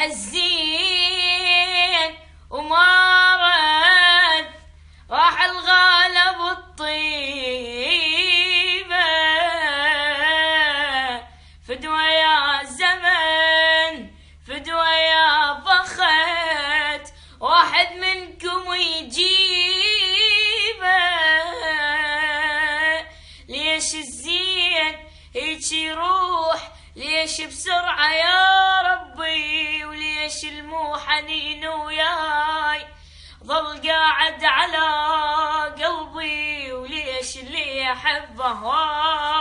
الزين وما رد، راح الغالب الطيبة، فدوى يا زمن فدوى يا بخت، واحد منكم يجيبه. ليش الزين هيك يروح، ليش بسرعة يا ربي، وليش المو حنين وياي ظل قاعد على قلبي، وليش اللي أحبه